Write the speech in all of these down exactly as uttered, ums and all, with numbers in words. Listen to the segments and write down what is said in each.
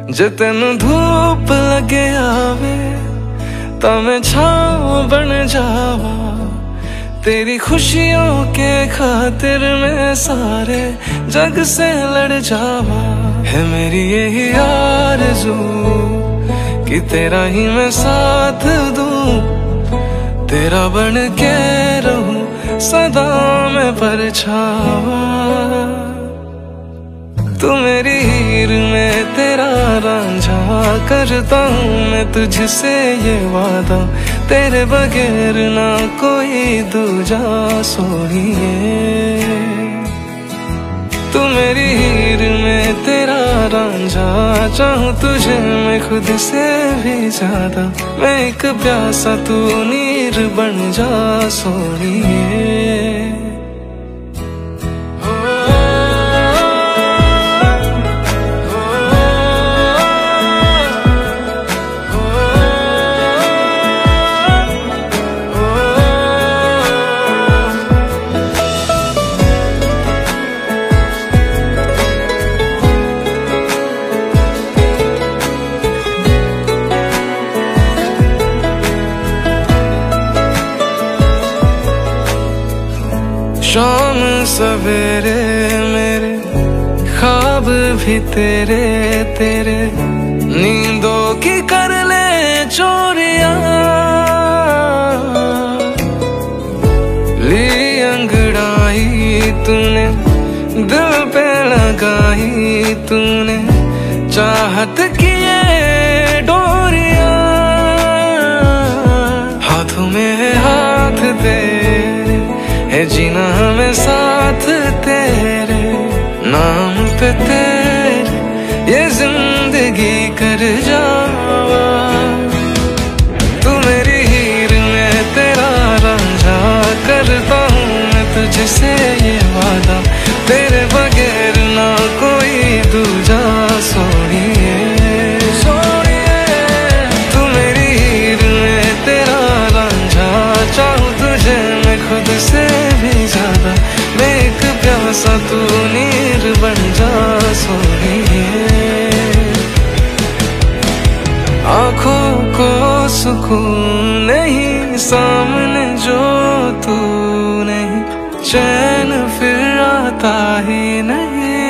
जे तेनू धूप लगे आवे ता मैं छाँव बन जावा, तेरी खुशियों के खातिर मैं सारे जग से लड़ जावा। है मेरी यही आरज़ू कि तेरा ही मैं साथ दूं, तेरा बन के रहूं सदा मैं परछावा। तू मेरी हीर में तेरा रांझा, करता हूँ मैं तुझसे ये वादा, तेरे बगैर ना कोई दूजा सोनिए। तू मेरी हीर में तेरा रांझा, चाहूँ तुझे मैं खुद से भी ज्यादा, मैं एक प्यासा तू नीर बन जा सोनिए। शाम सवेरे मेरे ख्वाब भी तेरे तेरे, नींदों की कर ले चोरियां, ली अंगड़ाई तूने दिल पे लगाई तूने, चाहत की ये डोरियां, हाथों में है हाथ तेरे, है जीना हमें साथ तेरे, नाम पे तेरे ये जिंदगी कर जावा। तू मेरी हीर में तेरा रांझा, करता हूँ मैं तुझसे ये वादा, तेरे बगैर ना कोई दूजा सोनिए। तू मेरी हीर में तेरा रांझा, चाहूँ तुझे मैं खुद से भी ज्यादा, मैं एक प्यासा तू नीर बन जा सोनिए। आँखों को सुकून नहीं सामने जो तू नहीं, चैन फिर आता ही नहीं।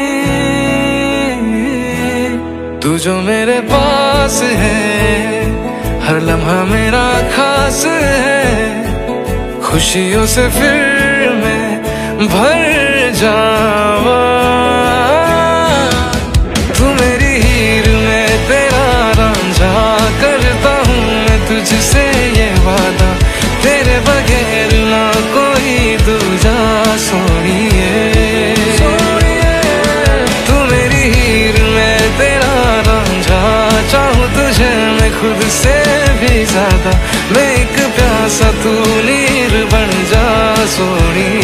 तू जो मेरे पास है हर लम्हा मेरा खास है, खुशियों से फिर मैं भर जावा। तू मेरी हीर में तेरा रांझा, करता हूँ मैं तुझसे ये वादा, तेरे बगैर ना कोई दूजा सोनिए। तू मेरी हीर में तेरा रांझा, चाहूँ तुझे मैं खुद से भी ज्यादा, मैं एक प्यासा तू नीर बन जा सोनिए।